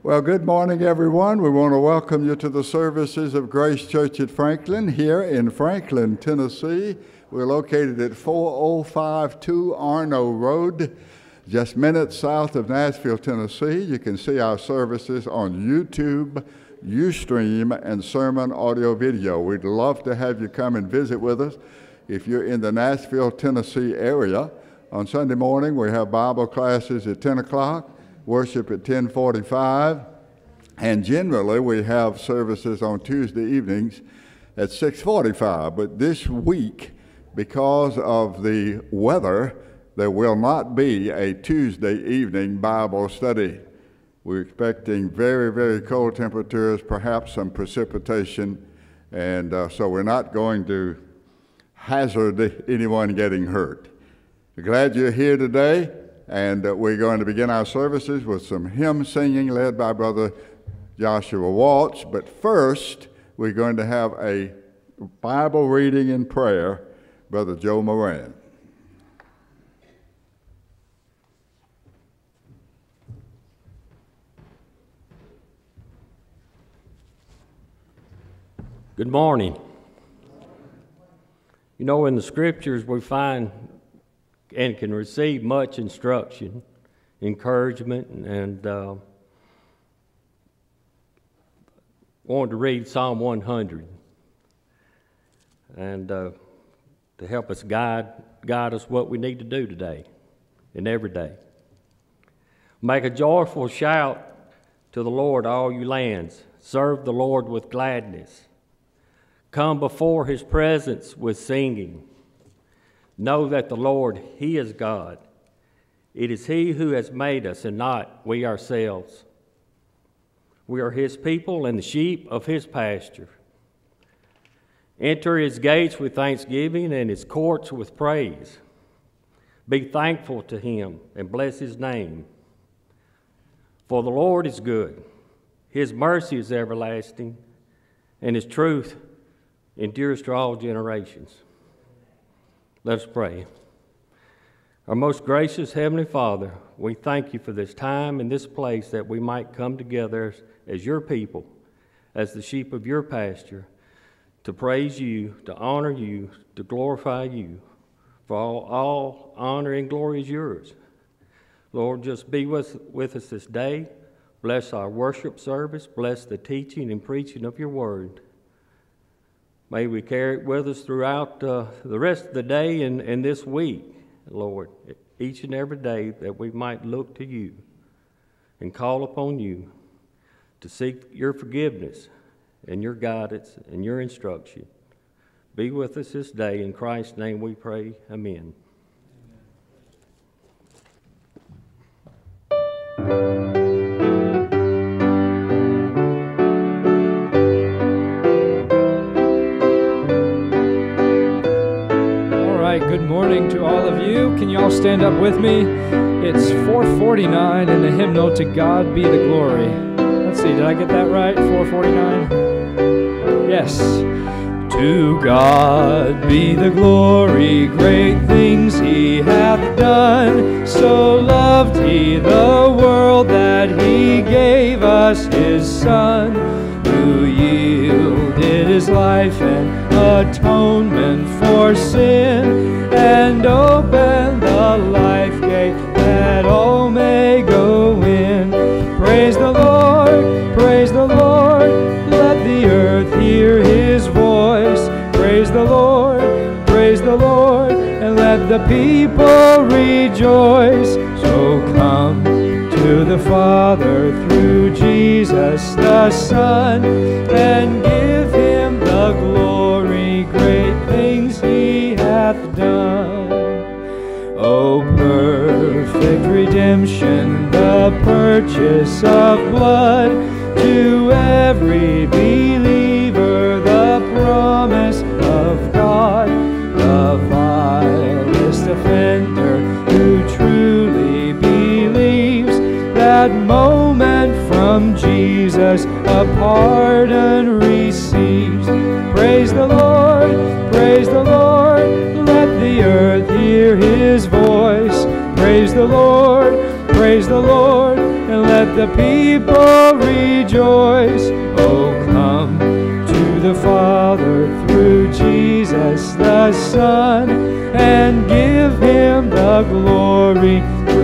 Well, good morning, everyone. We want to welcome you to the services of Grace Church at Franklin here in Franklin, Tennessee. We're located at 4052 Arno Road, just minutes south of Nashville, Tennessee. You can see our services on YouTube, Ustream, and Sermon Audio Video. We'd love to have you come and visit with us if you're in the Nashville, Tennessee area. On Sunday morning, we have Bible classes at 10 o'clock. Worship at 10:45, and generally we have services on Tuesday evenings at 6:45. But this week, because of the weather, there will not be a Tuesday evening Bible study. We're expecting very, very cold temperatures, perhaps some precipitation, and so we're not going to hazard anyone getting hurt. We're glad you're here today. And we're going to begin our services with some hymn singing led by Brother Joshua Walsh. But first, we're going to have a Bible reading and prayer, Brother Joe Moran. Good morning. You know, in the scriptures we find and can receive much instruction, encouragement, and wanted to read Psalm 100 and to help us guide us what we need to do today and every day. Make a joyful shout to the Lord, all you lands. Serve the Lord with gladness. Come before his presence with singing. Know that the Lord, he is God. It is he who has made us and not we ourselves. We are his people and the sheep of his pasture. Enter his gates with thanksgiving and his courts with praise. Be thankful to him and bless his name. For the Lord is good. His mercy is everlasting, and his truth endures to all generations. Let us pray. Our most gracious Heavenly Father, we thank you for this time and this place that we might come together as your people, as the sheep of your pasture, to praise you, to honor you, to glorify you. For all honor and glory is yours. Lord, just be with us this day. Bless our worship service. Bless the teaching and preaching of your word. May we carry it with us throughout the rest of the day and this week, Lord, each and every day, that we might look to you and call upon you to seek your forgiveness and your guidance and your instruction. Be with us this day. In Christ's name we pray. Amen. Good morning to all of you. Can you all stand up with me? It's 449 and the hymnal To God Be the Glory. Let's see, did I get that right? 449? Yes. To God be the glory, great things he hath done. So loved he the world that he gave us his Son, who yielded his life and atonement for sin, and opened the life gate that all may go in. Praise the Lord, let the earth hear his voice. Praise the Lord, and let the people rejoice. So come to the Father through Jesus the Son, and give him the glory, great things he hath done. O perfect redemption, the purchase of blood, to every believer the promise of God. The vilest offender who truly believes, that moment from Jesus a pardon receives. Praise the Lord, let the earth hear his voice. Praise the Lord, and let the the people rejoice. Oh, come to the Father through Jesus the Son, and give Him the glory.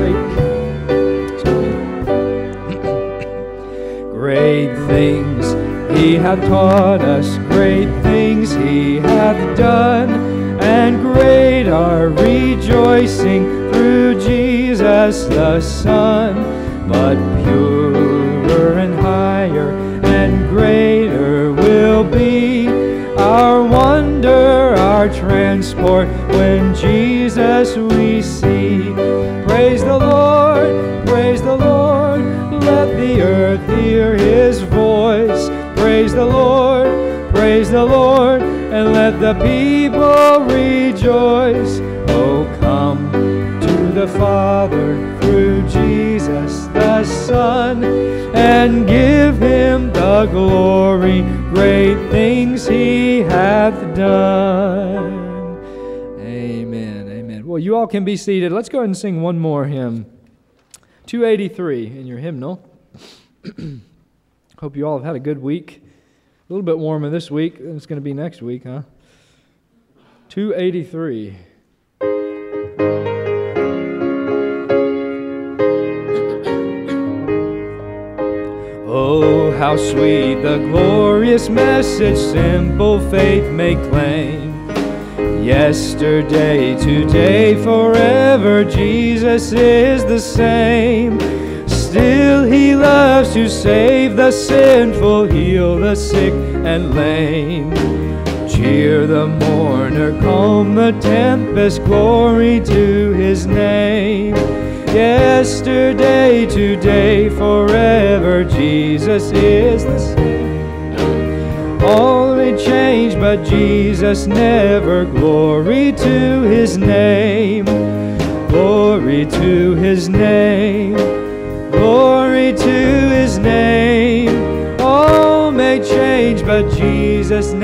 Great things He hath taught us, great things He hath done, and great our rejoicing through Jesus the Son. But purer and higher and greater will be our wonder, our transport, when Jesus we see. Praise the Lord, praise the Lord, let the earth hear His voice. Praise the Lord, and let the people rejoice. Oh, come to the Father through Jesus the Son, and give Him the glory. Great things He hath done. Amen, amen. Well, you all can be seated. Let's go ahead and sing one more hymn. 283 in your hymnal. Hope you all have had a good week. A little bit warmer this week than it's going to be next week, huh? 283. Oh, how sweet the glorious message simple faith may claim. Yesterday, today, forever, Jesus is the same. Still He loves to save the sinful, heal the sick and lame. Cheer the mourner, calm the tempest, glory to His name. Yesterday, today, forever, Jesus is the same. All may change, but Jesus never. Glory to His name. Glory to His name. Glory to His name. All may change, but Jesus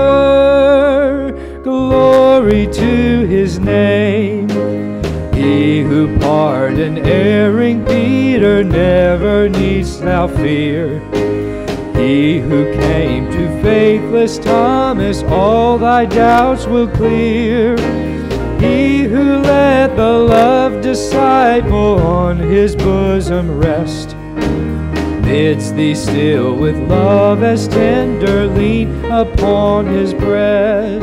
never. Glory to His name. He who pardoned erring Peter never needs thou fear. He who came to faithless Thomas all thy doubts will clear. He who let the loved disciple on his bosom rest bids thee still with love as tender lean upon his breast.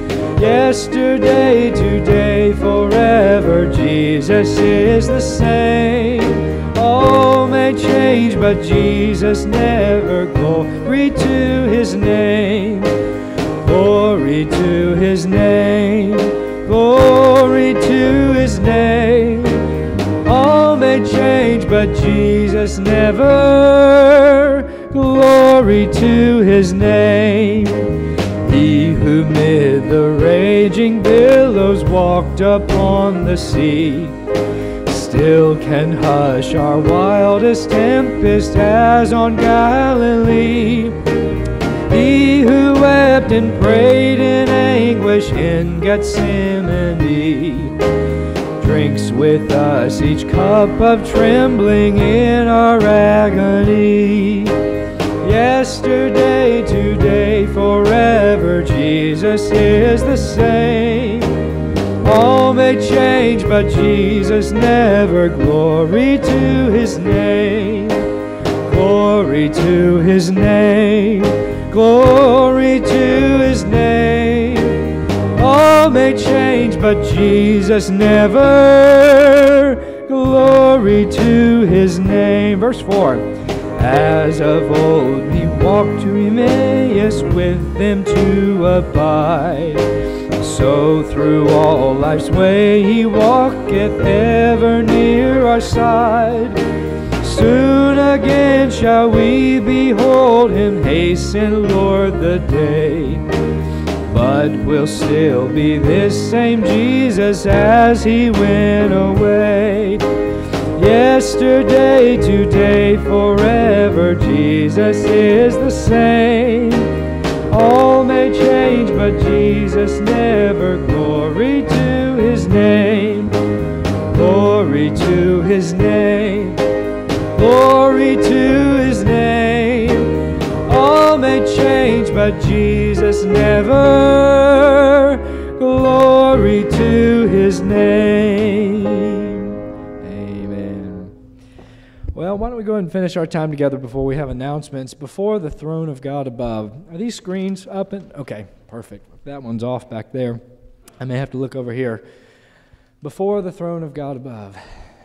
Yesterday, today, forever, Jesus is the same. All may change, but Jesus never. Glory to His name. Glory to His name. Glory to His name. All may change, but Jesus never. Glory to His name. He who mid the raging billows walked upon the sea still can hush our wildest tempest as on Galilee. He who wept and prayed in anguish in Gethsemane drinks with us each cup of trembling in our agony. Yesterday, today, forever, Jesus is the same. All may change, but Jesus never. Glory to His name. Glory to His name. Glory to His name. All may change, but Jesus never. Glory to His name. Verse 4. As of old He walked to Emmaus with them to abide, so through all life's way He walketh ever near our side. Soon again shall we behold Him, hasten, Lord, the day. But we'll still be this same Jesus as He went away. Yesterday, today, forever, Jesus is the same. All may change, but Jesus never. Glory to His name. Glory to His name. Glory to change, but Jesus never. Glory to his name. Amen. Well, why don't we go ahead and finish our time together before we have announcements. Before the throne of God above. Are these screens up? Okay, perfect. That one's off back there. I may have to look over here. Before the throne of God above.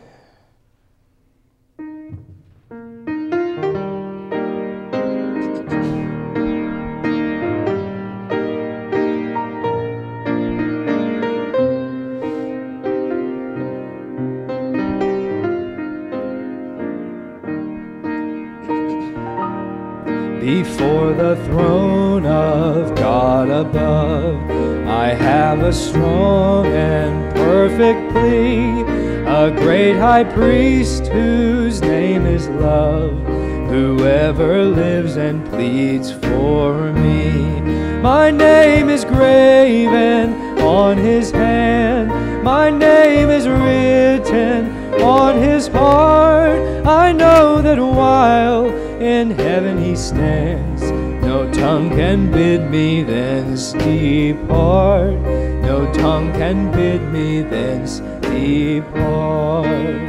Before the throne of God above, I have a strong and perfect plea, a great high priest whose name is love, whoever lives and pleads for me. My name is graven on his hand, my name is written on his heart. I know that while in heaven he stands, no tongue can bid me thence depart. No tongue can bid me thence depart.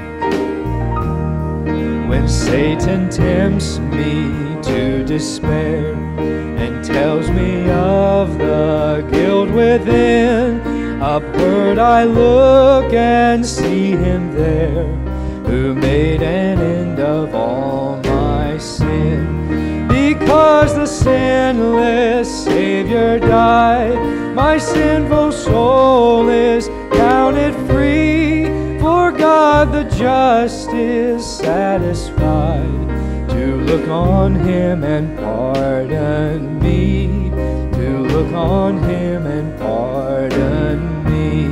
When Satan tempts me to despair and tells me of the guilt within, upward I look and see him there, who made an end of all my sin. Because the sinless Savior died, my sinful soul is counted free. For God the just is satisfied to look on him and pardon me, to look on him and pardon me.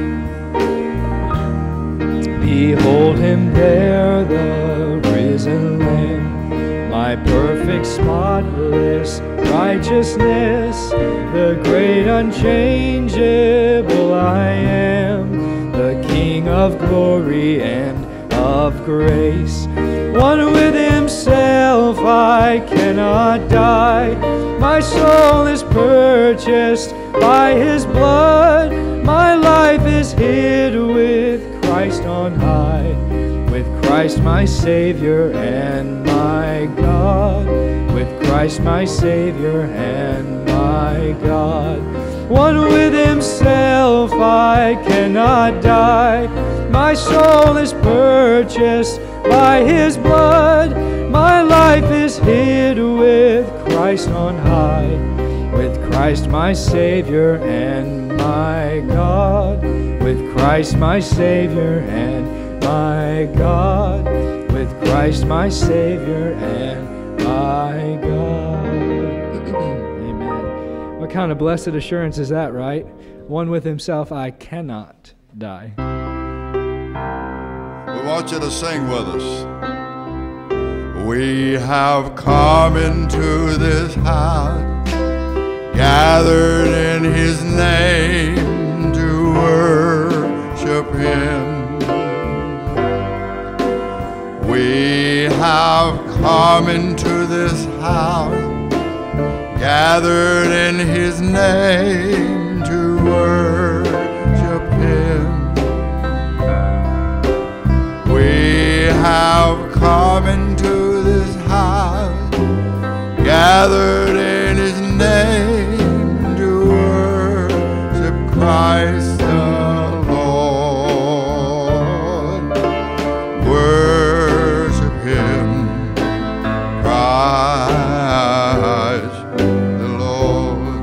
Behold him there, the risen Lamb, my perfect, spotless righteousness, the great unchangeable I am, the King of glory and of grace. One with himself I cannot die, my soul is purchased by his blood, my life is hid with Christ on high, with Christ my Savior and my God, with Christ my Savior and my God. One with himself I cannot die, my soul is purchased by his blood, my life is hid with Christ on high, with Christ my Savior and my God, with Christ my Savior and my God, with Christ my Savior and my God. Amen. What kind of blessed assurance is that, right? One with himself I cannot die. We want you to sing with us. We have come into this house, gathered in his name to worship him. We have come into this house, gathered in his name to worship him. We have come into this house, gathered in his name to worship Christ the Lord. Worship him, Christ the Lord.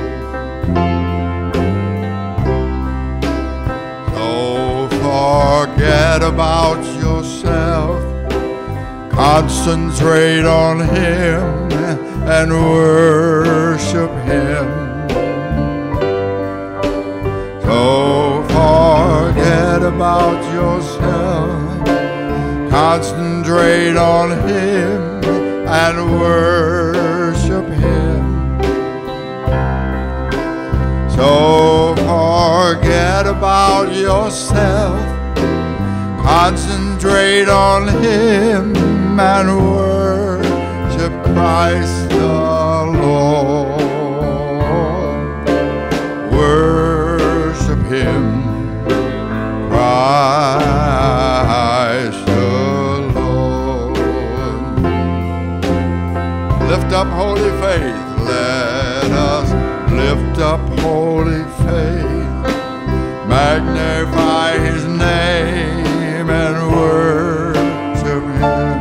So forget about yourself, concentrate on him and worship him. So forget about yourself, concentrate on him and worship him. So forget about yourself, concentrate on him and worship Christ the Lord. Let us lift up holy faith, magnify his name and worship him.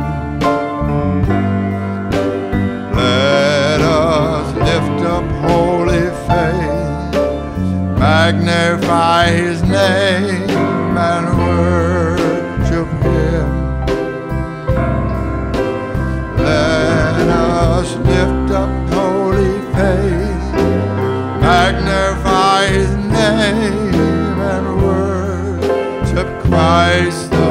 Let us lift up holy faith, magnify his name and worship him. Let us lift up holy faith, magnify his name and worship Christ the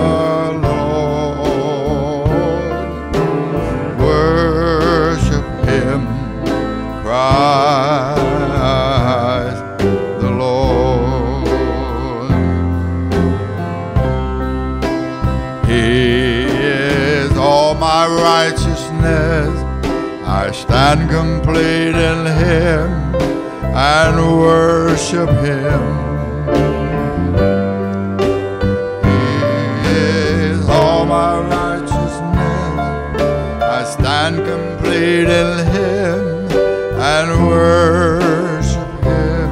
Lord. Worship him, Christ the Lord. He is all my righteousness. I stand complete in him and worship him. He is all my righteousness. I stand complete in him and worship him.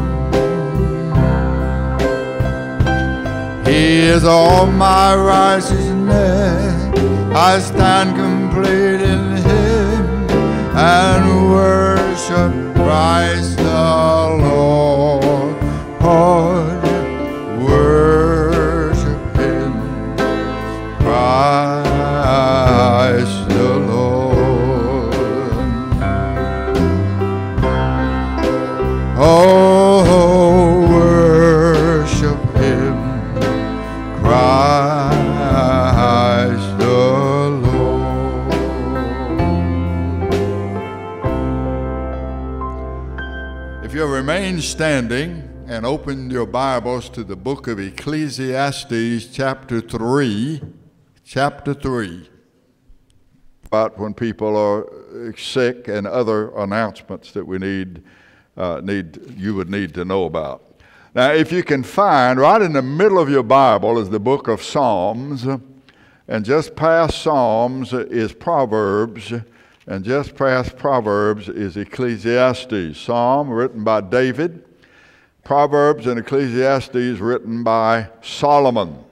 He is all my righteousness. I stand complete in him and worship Christ the Lord. Worship him, Christ the Lord. Oh, worship him, Christ the Lord. If you'll remain standing and open your Bibles to the book of Ecclesiastes, chapter 3. Chapter 3. About when people are sick and other announcements that we you would need to know about. Now, if you can find, right in the middle of your Bible is the book of Psalms, and just past Psalms is Proverbs, and just past Proverbs is Ecclesiastes. Psalm written by David, Proverbs and Ecclesiastes written by Solomon.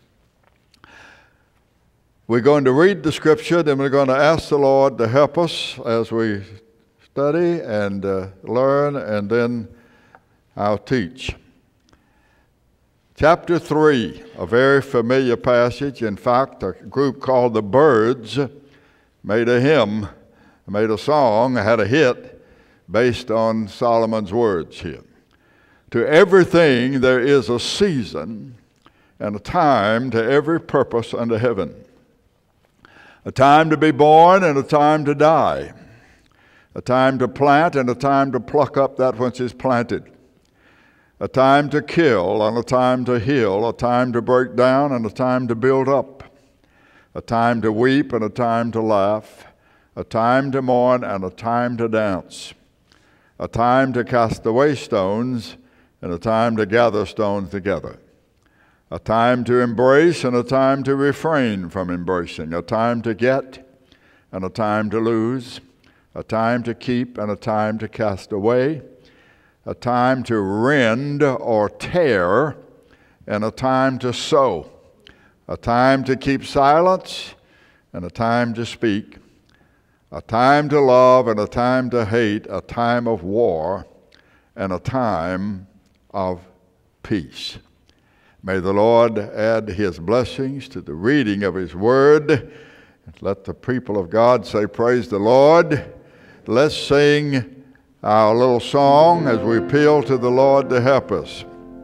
We're going to read the scripture, then we're going to ask the Lord to help us as we study and learn, and then I'll teach. Chapter 3, a very familiar passage. In fact, a group called the Byrds made a hymn, made a song, had a hit based on Solomon's words here. To everything there is a season and a time to every purpose under heaven. A time to be born and a time to die. A time to plant and a time to pluck up that which is planted. A time to kill and a time to heal. A time to break down and a time to build up. A time to weep and a time to laugh. A time to mourn and a time to dance. A time to cast away stones and a time to gather stones together. A time to embrace and a time to refrain from embracing. A time to get and a time to lose. A time to keep and a time to cast away. A time to rend or tear and a time to sow. A time to keep silence and a time to speak. A time to love and a time to hate. A time of war and a time of peace. May the Lord add his blessings to the reading of his word. Let the people of God say, praise the Lord. Let's sing our little song as we appeal to the Lord to help us.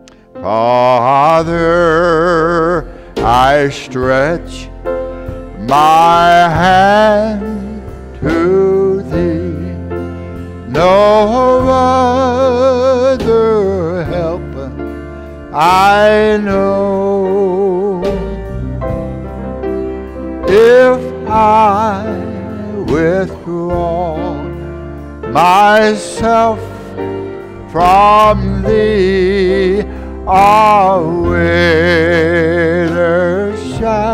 Father, I stretch my hand to thee. No other help I know. If I withdraw myself from thee, whither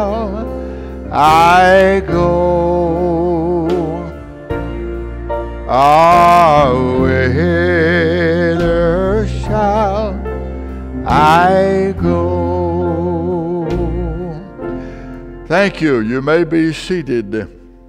shall I go? Ah, whither shall I go? Thank you. You may be seated.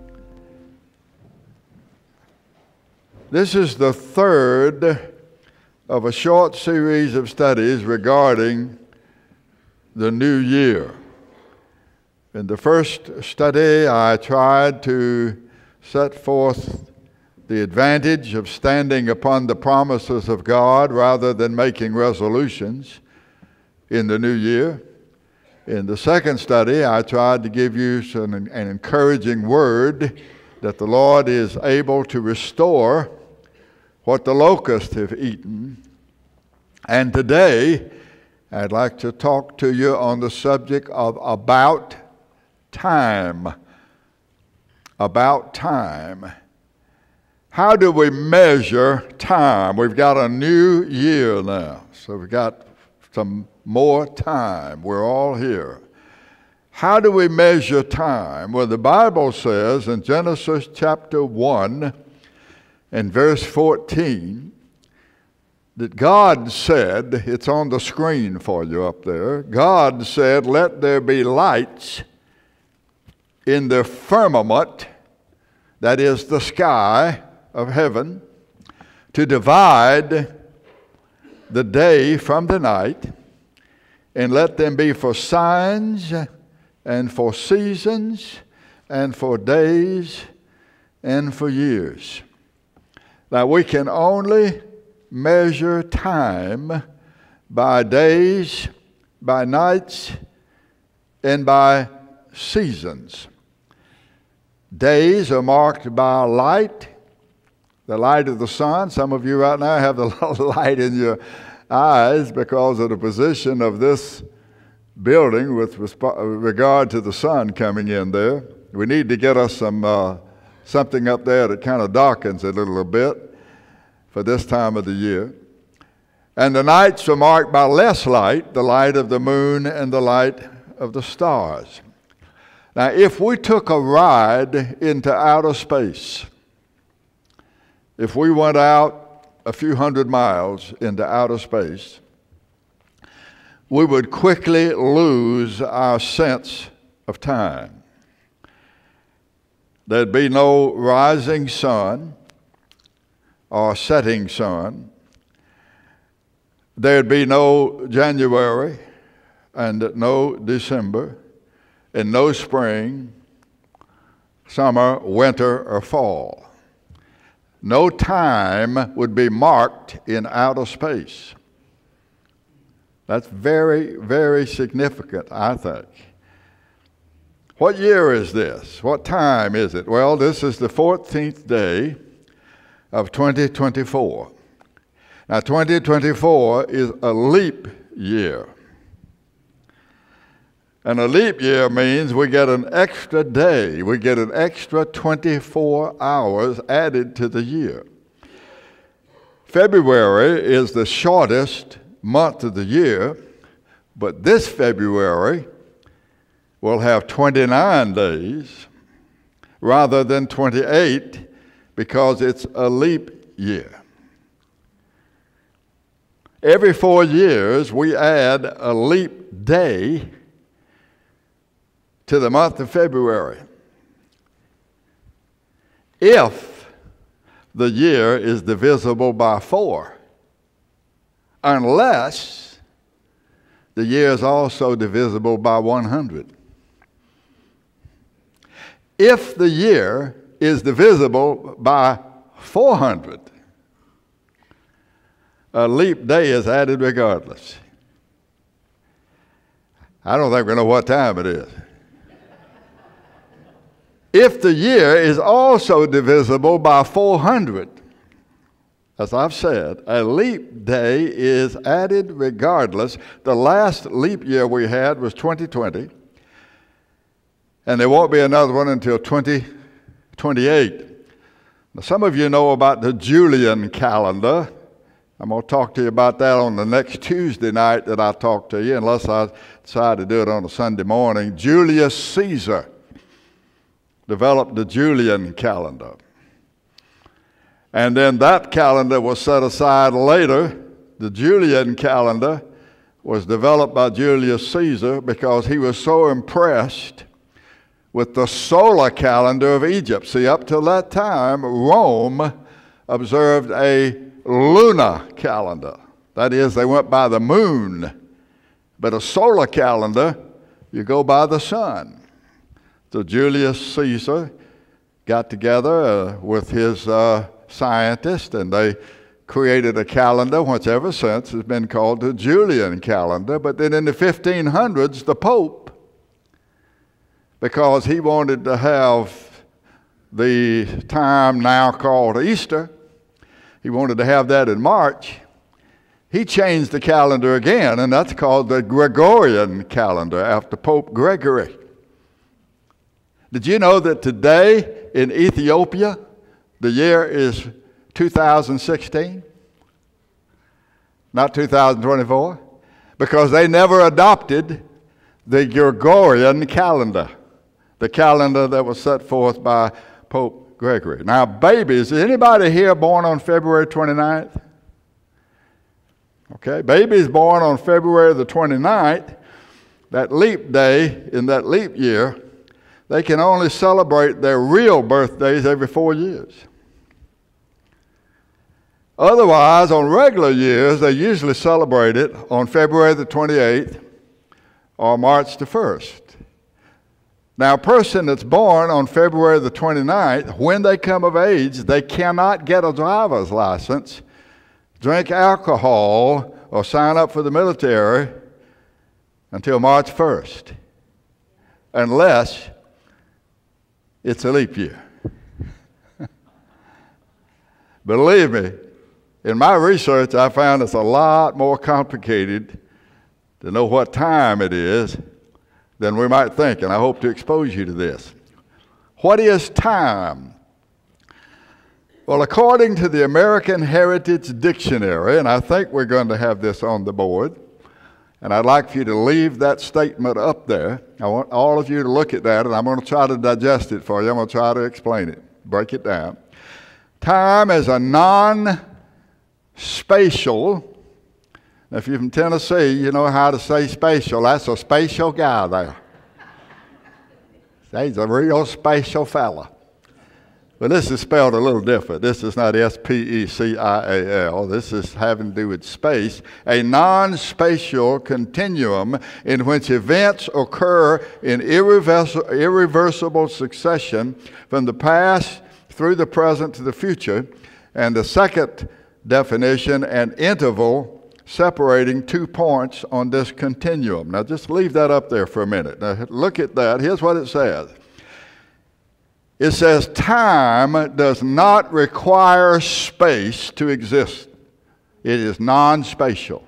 This is the third of a short series of studies regarding the new year. In the first study, I tried to set forth the advantage of standing upon the promises of God rather than making resolutions in the new year. In the second study, I tried to give you an encouraging word that the Lord is able to restore what the locusts have eaten. And today, I'd like to talk to you on the subject of about time. About time. How do we measure time? We've got a new year now, so we've got some more time. We're all here. How do we measure time? Well, the Bible says in Genesis chapter 1 and verse 14 that God said, it's on the screen for you up there, God said, "Let there be lights in the firmament," that is the sky of heaven, "to divide the day from the night, and let them be for signs and for seasons and for days and for years." Now we can only measure time by days, by nights, and by seasons. Days are marked by light, the light of the sun. Some of you right now have the light in your eyes because of the position of this building with regard to the sun coming in there. We need to get us something up there that kind of darkens it a little bit for this time of the year. And the nights are marked by less light, the light of the moon and the light of the stars. Now, if we took a ride into outer space, if we went out a few hundred miles into outer space, we would quickly lose our sense of time. There'd be no rising sun or setting sun. There'd be no January and no December, and no spring, summer, winter, or fall. No time would be marked in outer space. That's very, very significant, I think. What year is this? What time is it? Well, this is the 14th day of 2024. Now, 2024 is a leap year. And a leap year means we get an extra day. We get an extra 24 hours added to the year. February is the shortest month of the year, but this February will have 29 days rather than 28 because it's a leap year. Every 4 years, we add a leap day to the month of February. If the year is divisible by 4, unless the year is also divisible by 100. If the year is divisible by 400, a leap day is added regardless. I don't think we know what time it is. If the year is also divisible by 400, as I've said, a leap day is added regardless. The last leap year we had was 2020, and there won't be another one until 2028. Now, some of you know about the Julian calendar. I'm going to talk to you about that on the next Tuesday night that I talk to you, unless I decide to do it on a Sunday morning. Julius Caesar developed the Julian calendar. And then that calendar was set aside later. The Julian calendar was developed by Julius Caesar because he was so impressed with the solar calendar of Egypt. See, up till that time, Rome observed a lunar calendar. That is, they went by the moon. But a solar calendar, you go by the sun. So Julius Caesar got together with his scientists, and they created a calendar which ever since has been called the Julian calendar. But then in the 1500s, the Pope, because he wanted to have the time now called Easter, he wanted to have that in March, he changed the calendar again, and that's called the Gregorian calendar after Pope Gregory. Did you know that today in Ethiopia, the year is 2016? Not 2024? Because they never adopted the Gregorian calendar, the calendar that was set forth by Pope Gregory. Now, babies, is anybody here born on February 29th? Okay, babies born on February the 29th, that leap day in that leap year, they can only celebrate their real birthdays every 4 years. Otherwise, on regular years, they usually celebrate it on February the 28th or March the 1st. Now, a person that's born on February the 29th, when they come of age, they cannot get a driver's license, drink alcohol, or sign up for the military until March 1st, unless it's a leap year. Believe me, in my research, I found it's a lot more complicated to know what time it is than we might think, and I hope to expose you to this. What is time? Well, according to the American Heritage Dictionary, and I think we're going to have this on the board, and I'd like for you to leave that statement up there. I want all of you to look at that, and I'm going to try to digest it for you. I'm going to try to explain it, break it down. Time is a non-spatial. If you're from Tennessee, you know how to say spatial. That's a spatial guy there. He's a real spatial fella. But this is spelled a little different. This is not S-P-E-C-I-A-L. This is having to do with space. A non-spatial continuum in which events occur in irreversible succession from the past through the present to the future. And the second definition, an interval separating 2 points on this continuum. Now just leave that up there for a minute. Now look at that. Here's what it says. It says time does not require space to exist. It is non-spatial.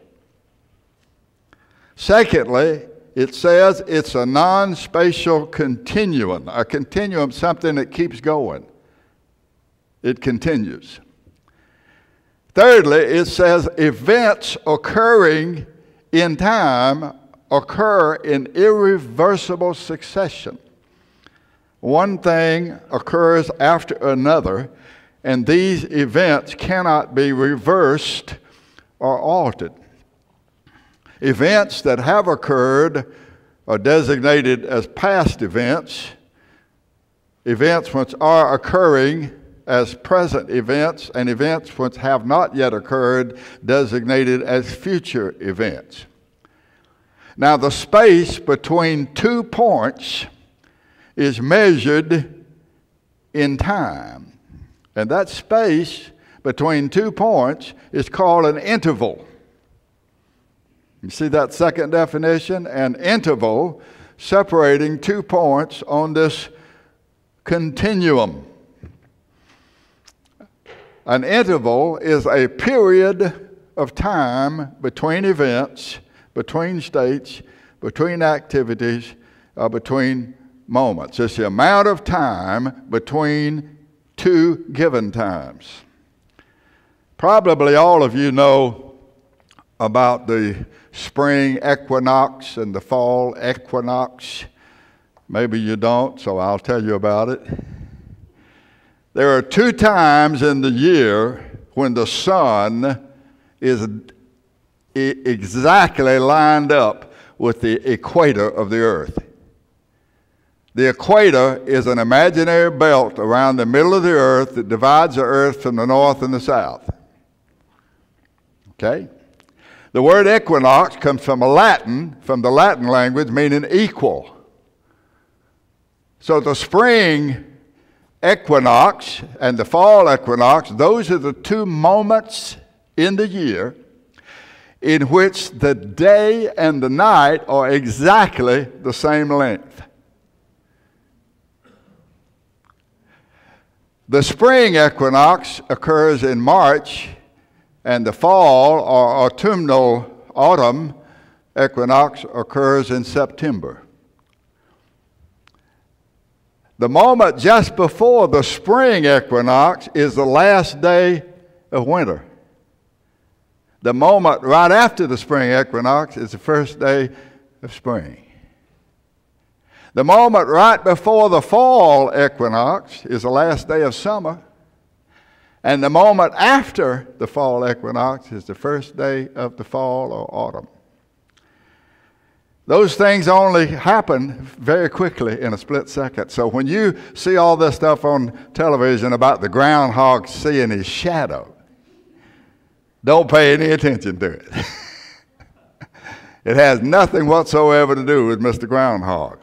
Secondly, it says it's a non-spatial continuum. A continuum, something that keeps going. It continues. Thirdly, it says events occurring in time occur in irreversible succession. One thing occurs after another, and these events cannot be reversed or altered. Events that have occurred are designated as past events. Events which are occurring as present events, and events which have not yet occurred designated as future events. Now, the space between 2 points is measured in time. And that space between 2 points is called an interval. You see that second definition? An interval separating 2 points on this continuum. An interval is a period of time between events, between states, between activities, between moments. It's the amount of time between 2 given times. Probably all of you know about the spring equinox and the fall equinox. Maybe you don't, so I'll tell you about it. There are 2 times in the year when the sun is exactly lined up with the equator of the earth. The equator is an imaginary belt around the middle of the earth that divides the earth from the north and the south. Okay? The word equinox comes from the Latin language, meaning equal. So the spring equinox and the fall equinox, those are the 2 moments in the year in which the day and the night are exactly the same length. The spring equinox occurs in March, and the fall or autumnal autumn equinox occurs in September. The moment just before the spring equinox is the last day of winter. The moment right after the spring equinox is the first day of spring. The moment right before the fall equinox is the last day of summer. And the moment after the fall equinox is the first day of the fall or autumn. Those things only happen very quickly in a split second. So when you see all this stuff on television about the groundhog seeing his shadow, don't pay any attention to it. It has nothing whatsoever to do with Mr. Groundhog.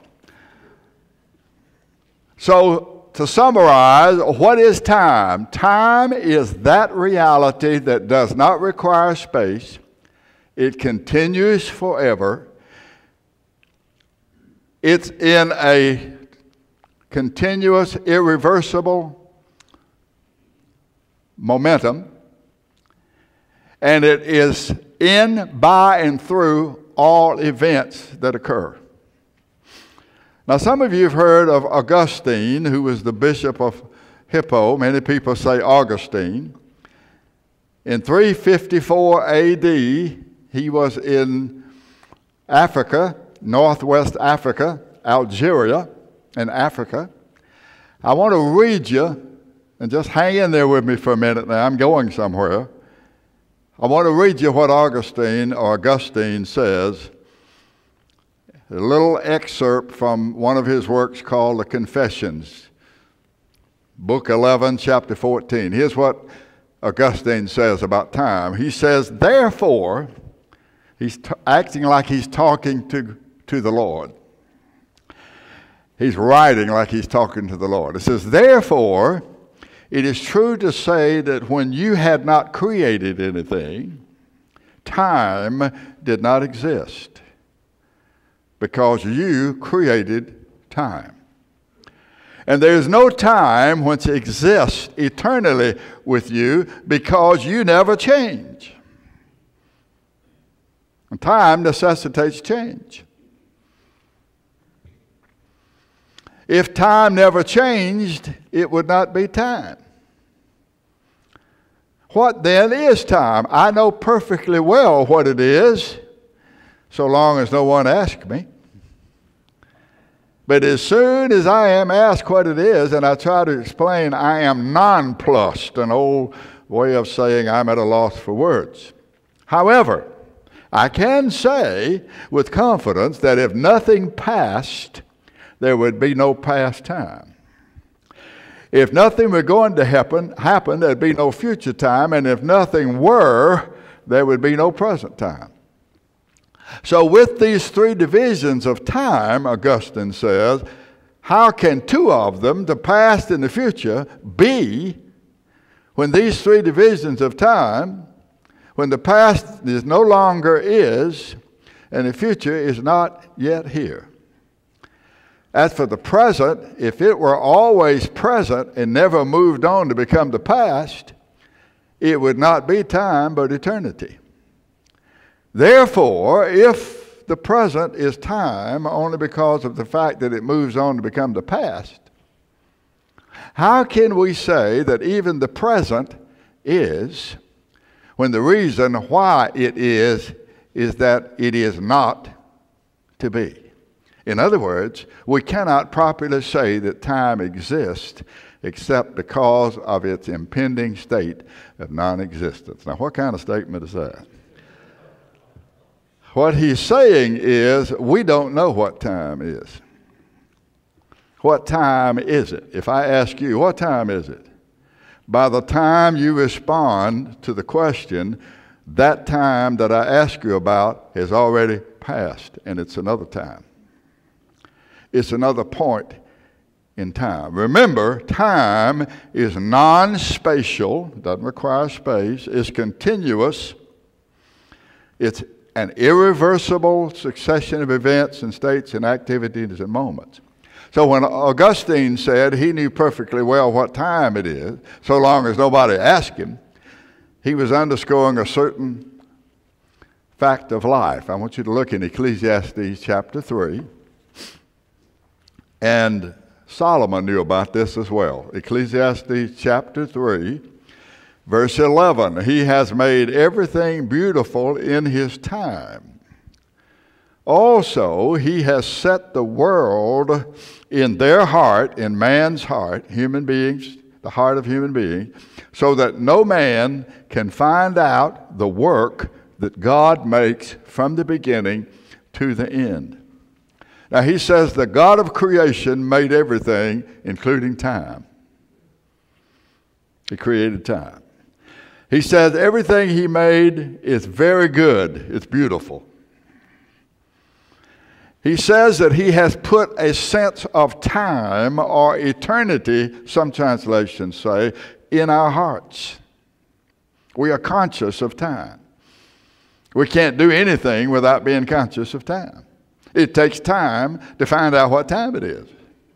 So, to summarize, what is time? Time is that reality that does not require space. It continues forever. It's in a continuous, irreversible momentum. And it is in, by, and through all events that occur. Now, some of you have heard of Augustine, who was the bishop of Hippo. Many people say Augustine. In 354 AD, he was in Africa, northwest Africa, Algeria in Africa. I want to read you, and just hang in there with me for a minute now. I'm going somewhere. I want to read you what Augustine says. A little excerpt from one of his works called The Confessions, Book 11, Chapter 14. Here's what Augustine says about time. He says, therefore, he's acting like he's talking to the Lord. He's writing like he's talking to the Lord. It says, therefore, it is true to say that when you had not created anything, time did not exist, because you created time. And there is no time which exists eternally with you, because you never change. And time necessitates change. If time never changed, it would not be time. What then is time? I know perfectly well what it is, so long as no one asks me. But as soon as I am asked what it is, and I try to explain, I am nonplussed, an old way of saying I'm at a loss for words. However, I can say with confidence that if nothing passed, there would be no past time. If nothing were going to happen, there'd be no future time, and if nothing were, there would be no present time. So with these 3 divisions of time, Augustine says, how can 2 of them, the past and the future, be when these 3 divisions of time, when the past is no longer is, and the future is not yet here? As for the present, if it were always present and never moved on to become the past, it would not be time but eternity. Therefore, if the present is time only because of the fact that it moves on to become the past, how can we say that even the present is, when the reason why it is that it is not to be? In other words, we cannot properly say that time exists except because of its impending state of non-existence. Now, what kind of statement is that? What he's saying is, we don't know what time is. What time is it? If I ask you, what time is it? By the time you respond to the question, that time that I asked you about has already passed, and it's another time. It's another point in time. Remember, time is non-spatial, doesn't require space, it's continuous, it's an irreversible succession of events and states and activities and moments. So when Augustine said he knew perfectly well what time it is, so long as nobody asked him, he was underscoring a certain fact of life. I want you to look in Ecclesiastes chapter 3. And Solomon knew about this as well. Ecclesiastes chapter 3, verse 11. He has made everything beautiful in his time. Also, he has set the world in their heart, in man's heart, human beings, the heart of human beings, so that no man can find out the work that God makes from the beginning to the end. Now, he says the God of creation made everything, including time. He created time. He says everything he made is very good. It's beautiful. He says that he has put a sense of time or eternity, some translations say, in our hearts. We are conscious of time. We can't do anything without being conscious of time. It takes time to find out what time it is.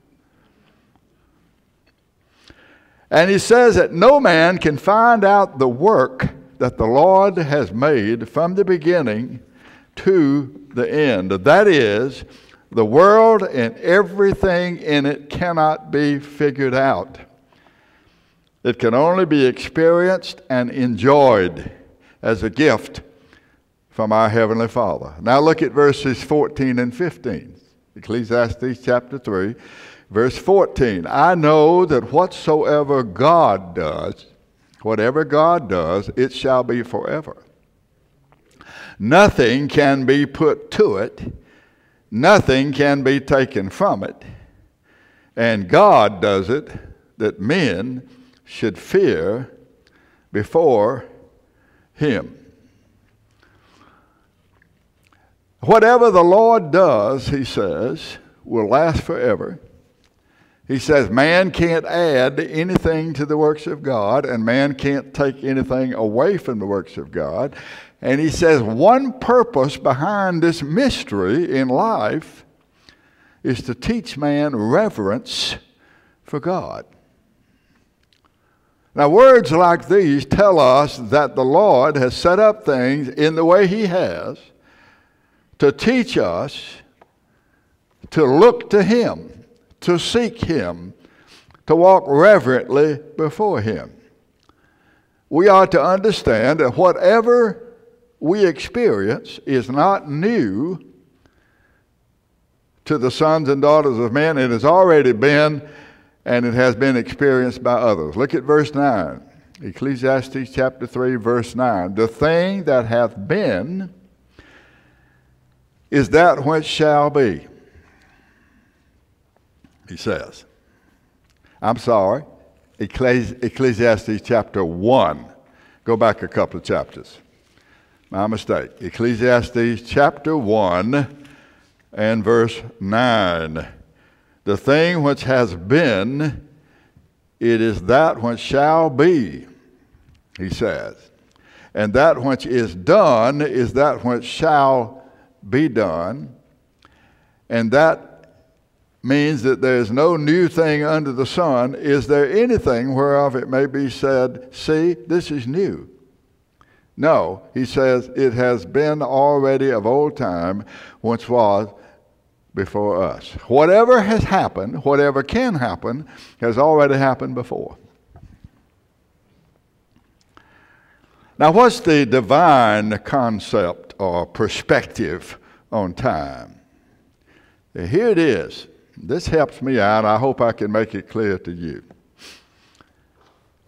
And he says that no man can find out the work that the Lord has made from the beginning to the end. That is, the world and everything in it cannot be figured out. It can only be experienced and enjoyed as a gift from our Heavenly Father. Now look at verses 14 and 15. Ecclesiastes chapter 3, verse 14. I know that whatsoever God does, whatever God does, it shall be forever. Nothing can be put to it. Nothing can be taken from it. And God does it that men should fear before Him. Whatever the Lord does, he says, will last forever. He says man can't add anything to the works of God, and man can't take anything away from the works of God. And he says one purpose behind this mystery in life is to teach man reverence for God. Now, words like these tell us that the Lord has set up things in the way he has to teach us to look to him, to seek him, to walk reverently before him. We are to understand that whatever we experience is not new to the sons and daughters of men. It has already been, and it has been experienced by others. Look at verse 9. Ecclesiastes chapter 3, verse 9. The thing that hath been is that which shall be, he says. I'm sorry, Ecclesiastes chapter 1. Go back a couple of chapters. My mistake. Ecclesiastes chapter 1 and verse 9. The thing which has been, it is that which shall be, he says. And that which is done is that which shall be done. And that means that there is no new thing under the sun. Is there anything whereof it may be said, see, this is new? No, he says, it has been already of old time, which was before us. Whatever has happened, whatever can happen, has already happened before. Now, what's the divine concept or perspective on time? Here it is. This helps me out. I hope I can make it clear to you.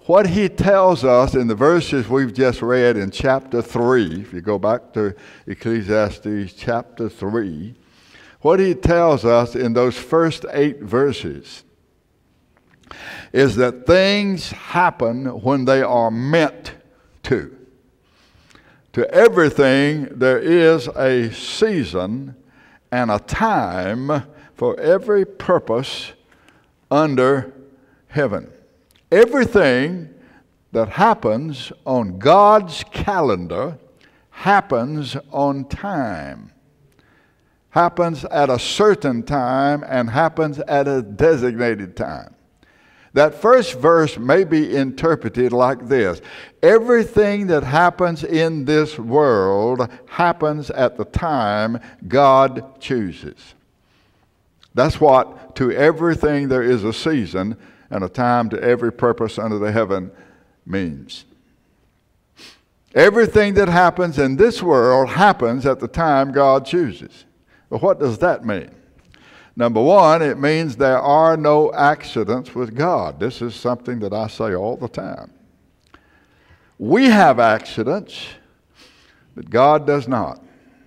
what he tells us in the verses we've just read in chapter 3, if you go back to Ecclesiastes chapter 3, what he tells us in those first 8 verses is that things happen when they are meant to. To everything there is a season and a time for every purpose under heaven. Everything that happens on God's calendar happens on time. Happens at a certain time and happens at a designated time. That first verse may be interpreted like this: everything that happens in this world happens at the time God chooses. That's what to everything there is a season and a time to every purpose under the heaven means. Everything that happens in this world happens at the time God chooses. But what does that mean? Number one, it means there are no accidents with God. This is something that I say all the time. We have accidents, but God does not.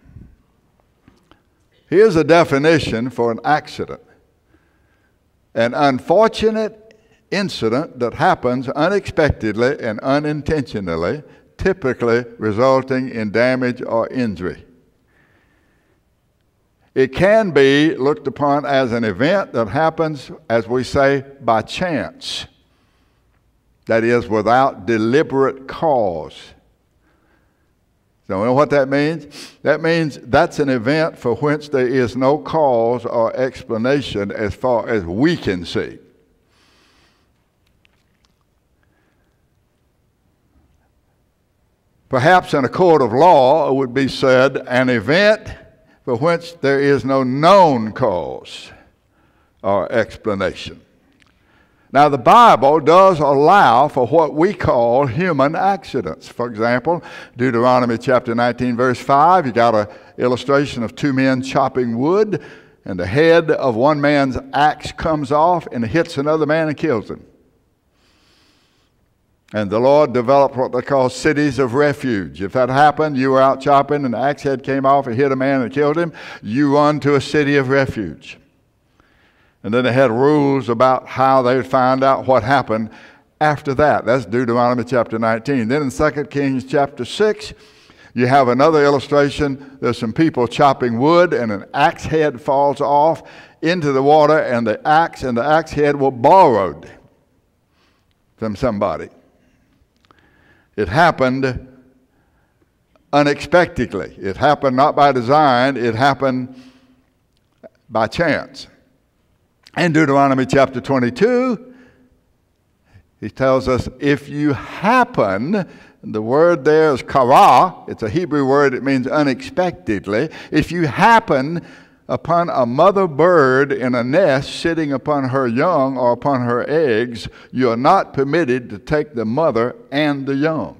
Here's a definition for an accident: an unfortunate incident that happens unexpectedly and unintentionally, typically resulting in damage or injury. It can be looked upon as an event that happens, as we say, by chance. That is, without deliberate cause. So you know what that means? That means that's an event for which there is no cause or explanation as far as we can see. Perhaps in a court of law it would be said an event for which there is no known cause or explanation. Now, the Bible does allow for what we call human accidents. For example, Deuteronomy chapter 19, verse 5, you got an illustration of 2 men chopping wood, and the head of one man's axe comes off and hits another man and kills him. And the Lord developed what they call cities of refuge. If that happened, you were out chopping and the axe head came off and hit a man and killed him, you run to a city of refuge. And then they had rules about how they would find out what happened after that. That's Deuteronomy chapter 19. Then in 2 Kings chapter 6, you have another illustration. There's some people chopping wood and an axe head falls off into the water, and the axe head were borrowed from somebody. It happened unexpectedly. It happened not by design, it happened by chance. In Deuteronomy chapter 22, he tells us, if you happen, the word there is kara, it's a Hebrew word, it means unexpectedly. If you happen upon a mother bird in a nest sitting upon her young or upon her eggs, you are not permitted to take the mother and the young.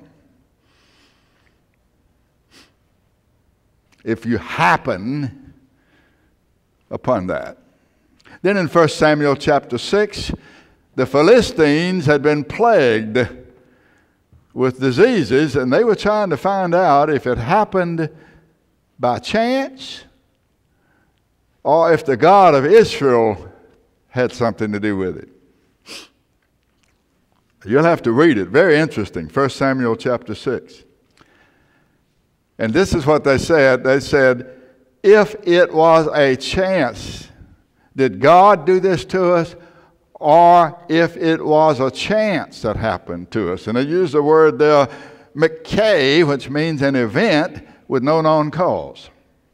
If you happen upon that. Then in 1 Samuel chapter 6, the Philistines had been plagued with diseases, and they were trying to find out if it happened by chance or if the God of Israel had something to do with it. You'll have to read it. Very interesting. 1 Samuel chapter 6. And this is what they said. They said, if it was a chance, did God do this to us? Or if it was a chance that happened to us. And they use the word there, Mackay, which means an event with no known cause.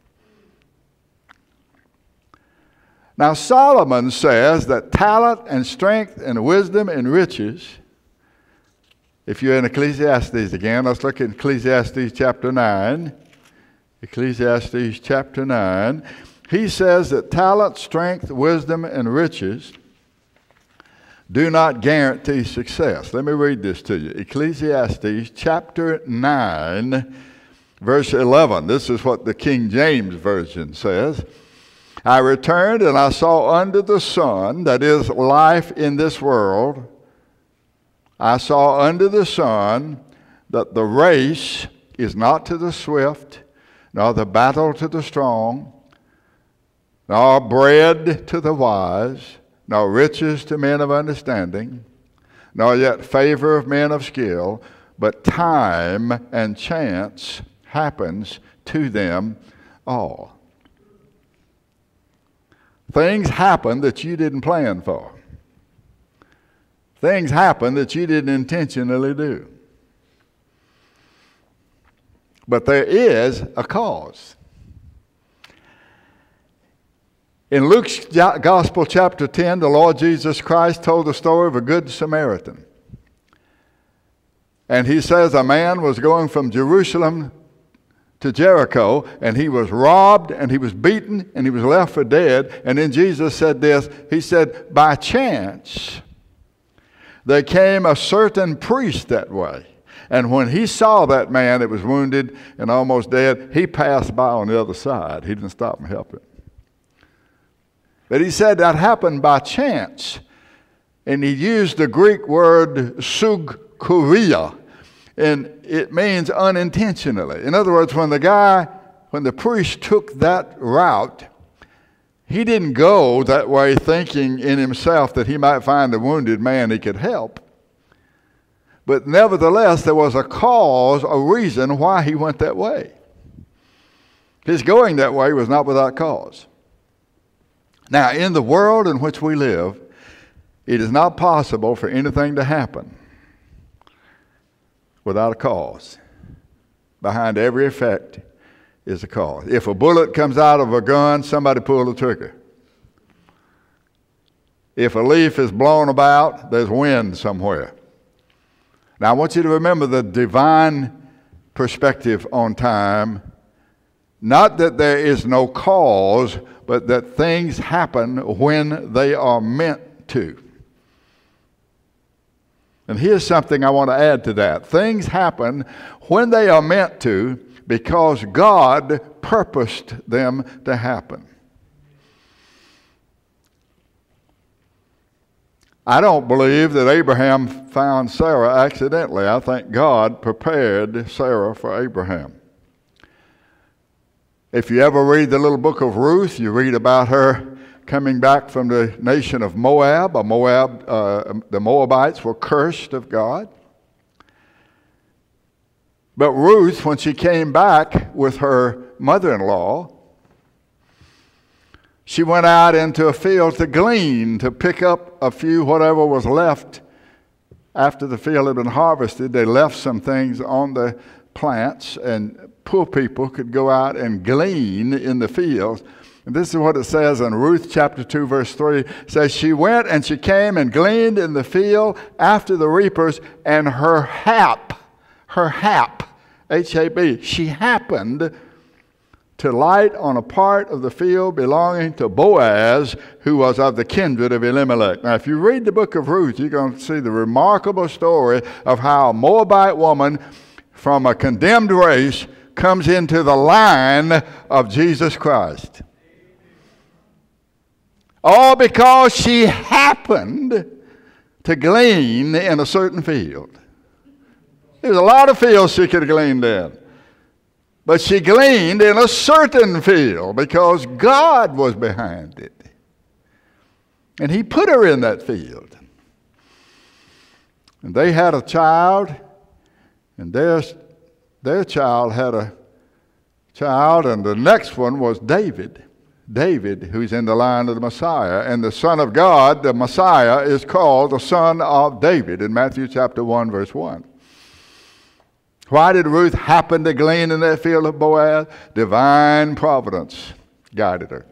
Now, Solomon says that talent and strength and wisdom and riches, if you're in Ecclesiastes again, let's look at Ecclesiastes chapter 9. Ecclesiastes chapter 9. He says that talent, strength, wisdom, and riches do not guarantee success. Let me read this to you. Ecclesiastes chapter 9, verse 11. This is what the King James Version says. I returned and I saw under the sun, that is life in this world, I saw under the sun that the race is not to the swift, nor the battle to the strong, nor bread to the wise, nor riches to men of understanding, nor yet favor of men of skill, but time and chance happens to them all. Things happen that you didn't plan for. Things happen that you didn't intentionally do. But there is a cause. In Luke's Gospel, chapter 10, the Lord Jesus Christ told the story of a good Samaritan. And he says a man was going from Jerusalem to Jericho, and he was robbed, and he was beaten, and he was left for dead. And then Jesus said this, he said, by chance, there came a certain priest that way. And when he saw that man that was wounded and almost dead, he passed by on the other side. He didn't stop and help him. But he said that happened by chance. And he used the Greek word sugkuria, and it means unintentionally. In other words, when the priest took that route, he didn't go that way thinking in himself that he might find a wounded man he could help. But nevertheless, there was a cause, a reason why he went that way. His going that way was not without cause. Now, in the world in which we live, it is not possible for anything to happen without a cause. Behind every effect is a cause. If a bullet comes out of a gun, somebody pulled the trigger. If a leaf is blown about, there's wind somewhere. Now, I want you to remember the divine perspective on time. Not that there is no cause, but that things happen when they are meant to. And here's something I want to add to that. Things happen when they are meant to because God purposed them to happen. I don't believe that Abraham found Sarah accidentally. I think God prepared Sarah for Abraham. If you ever read the little book of Ruth, you read about her coming back from the nation of Moab. The Moabites were cursed of God. But Ruth, when she came back with her mother-in-law, she went out into a field to glean, to pick up a few, whatever was left after the field had been harvested. They left some things on the plants, and poor people could go out and glean in the fields. And this is what it says in Ruth chapter 2, verse 3. It says, she went and she came and gleaned in the field after the reapers, and her hap, H-A-B, she happened to light on a part of the field belonging to Boaz, who was of the kindred of Elimelech. Now, if you read the book of Ruth, you're going to see the remarkable story of how a Moabite woman from a condemned race comes into the line of Jesus Christ. All because she happened to glean in a certain field. There's a lot of fields she could have gleaned in. But she gleaned in a certain field because God was behind it. And he put her in that field. And they had a child, and their child had a child, and the next one was David. David, who's in the line of the Messiah. And the Son of God, the Messiah, is called the Son of David in Matthew chapter 1, verse 1. Why did Ruth happen to glean in that field of Boaz? Divine providence guided her.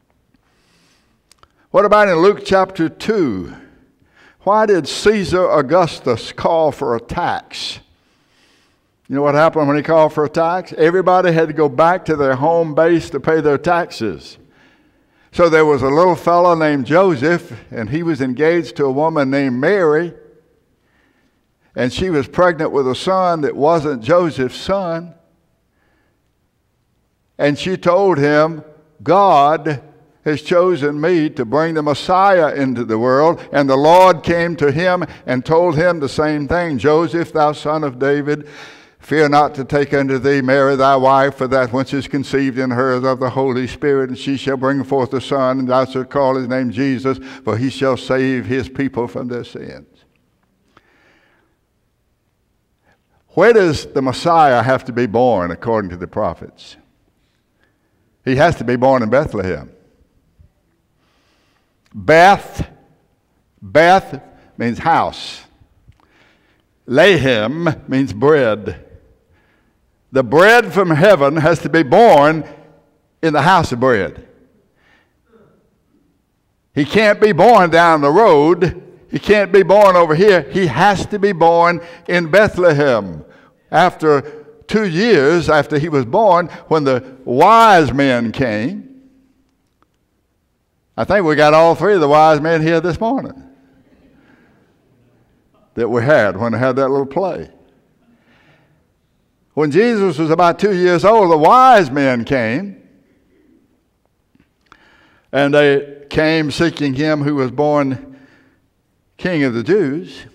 What about in Luke chapter 2? Why did Caesar Augustus call for a tax? You know what happened when he called for a tax? Everybody had to go back to their home base to pay their taxes. So there was a little fellow named Joseph, and he was engaged to a woman named Mary. And she was pregnant with a son that wasn't Joseph's son. And she told him, God has chosen me to bring the Messiah into the world. And the Lord came to him and told him the same thing. Joseph, thou son of David, fear not to take unto thee Mary thy wife, for that which is conceived in her is of the Holy Spirit, and she shall bring forth a son, and thou shalt call his name Jesus, for he shall save his people from their sins. Where does the Messiah have to be born according to the prophets? He has to be born in Bethlehem. Beth means house. Lehem means bread. The bread from heaven has to be born in the house of bread. He can't be born down the road. He can't be born over here. He has to be born in Bethlehem. After 2 years after he was born, when the wise men came, I think we got all 3 of the wise men here this morning that we had when we had that little play. When Jesus was about 2 years old, the wise men came, and they came seeking him who was born King of the Jews.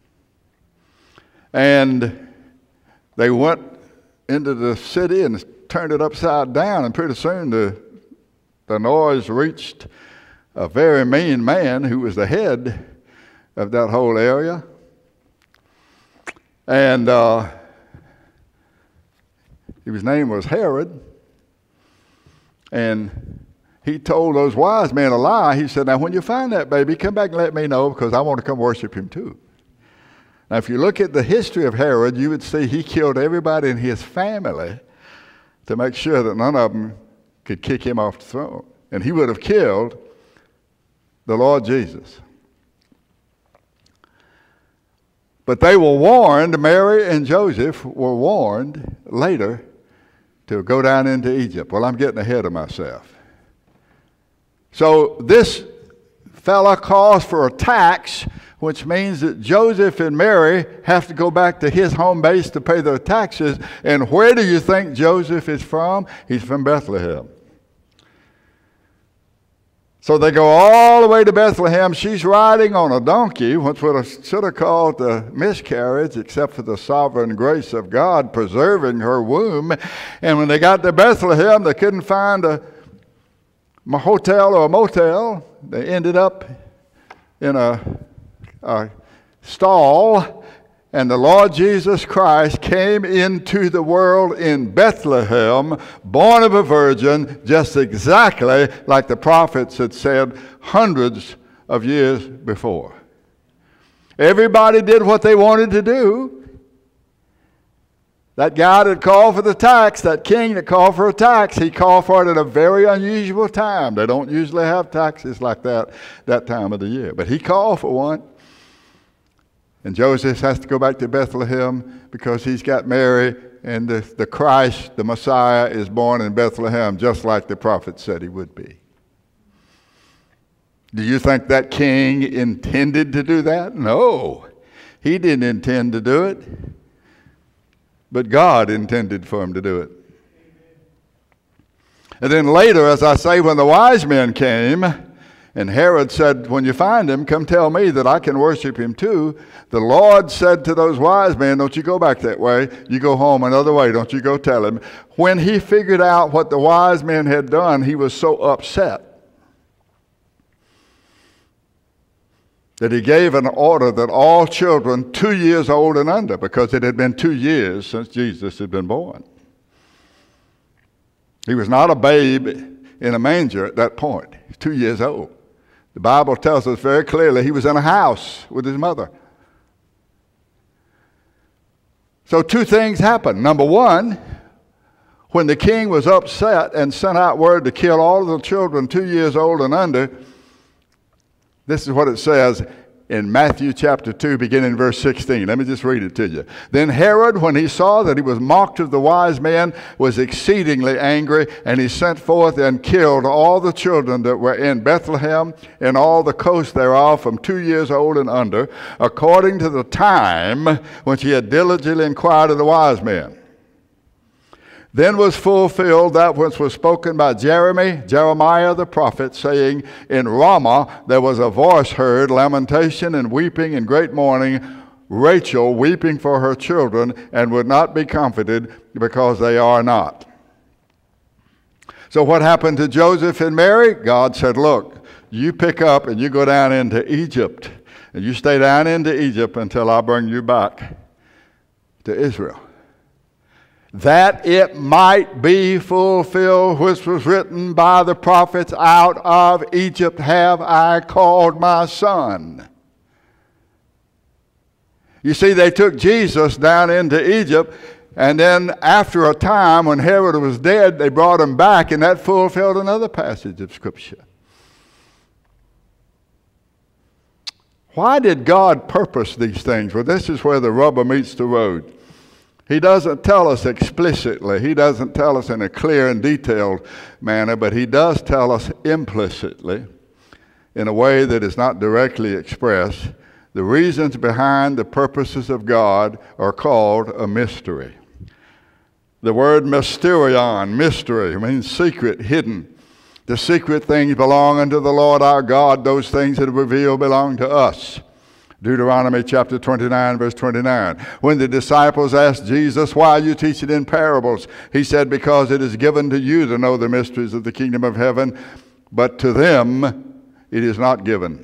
And they went into the city and turned it upside down, and pretty soon the noise reached a very mean man who was the head of that whole area. And his name was Herod. And he told those wise men a lie. He said, now when you find that baby, come back and let me know, because I want to come worship him too. Now if you look at the history of Herod, you would see he killed everybody in his family to make sure that none of them could kick him off the throne. And he would have killed the Lord Jesus. But they were warned, Mary and Joseph were warned later to go down into Egypt. Well, I'm getting ahead of myself. So this fella calls for a tax, which means that Joseph and Mary have to go back to his home base to pay their taxes. And where do you think Joseph is from? He's from Bethlehem. So they go all the way to Bethlehem. She's riding on a donkey, which should have called a miscarriage, except for the sovereign grace of God preserving her womb. And when they got to Bethlehem, they couldn't find a hotel or a motel. They ended up in a stall, and the Lord Jesus Christ came into the world in Bethlehem, born of a virgin, just exactly like the prophets had said hundreds of years before. Everybody did what they wanted to do. That guy that called for the tax, that king that called for a tax, he called for it at a very unusual time. They don't usually have taxes like that time of the year. But he called for one. And Joseph has to go back to Bethlehem because he's got Mary, and the Christ, the Messiah, is born in Bethlehem just like the prophet said he would be. Do you think that king intended to do that? No. He didn't intend to do it. But God intended for him to do it. And then later, as I say, when the wise men came, and Herod said, when you find him, come tell me that I can worship him too. The Lord said to those wise men, don't you go back that way. You go home another way. Don't you go tell him. When he figured out what the wise men had done, he was so upset that he gave an order that all children 2 years old and under, because it had been 2 years since Jesus had been born. He was not a babe in a manger at that point. He was 2 years old. The Bible tells us very clearly he was in a house with his mother. So 2 things happened. Number one, when the king was upset and sent out word to kill all of the children 2 years old and under, this is what it says in Matthew chapter 2, beginning in verse 16. Let me just read it to you. Then Herod, when he saw that he was mocked of the wise men, was exceedingly angry, and he sent forth and killed all the children that were in Bethlehem and all the coast thereof from 2 years old and under, according to the time which he had diligently inquired of the wise men. Then was fulfilled that which was spoken by Jeremiah the prophet, saying, In Ramah there was a voice heard, lamentation and weeping and great mourning, Rachel weeping for her children, and would not be comforted, because they are not. So what happened to Joseph and Mary? God said, look, you pick up and you go down into Egypt, and you stay down into Egypt until I bring you back to Israel, that it might be fulfilled which was written by the prophets, out of Egypt have I called my son. You see, they took Jesus down into Egypt, and then after a time when Herod was dead, they brought him back, and that fulfilled another passage of Scripture. Why did God purpose these things? Well, this is where the rubber meets the road. He doesn't tell us explicitly. He doesn't tell us in a clear and detailed manner, but he does tell us implicitly, in a way that is not directly expressed. The reasons behind the purposes of God are called a mystery. The word mysterion, mystery, means secret, hidden. The secret things belong unto the Lord our God. Those things that are revealed belong to us. Deuteronomy chapter 29, verse 29. When the disciples asked Jesus, why are you teaching in parables? He said, because it is given to you to know the mysteries of the kingdom of heaven, but to them it is not given.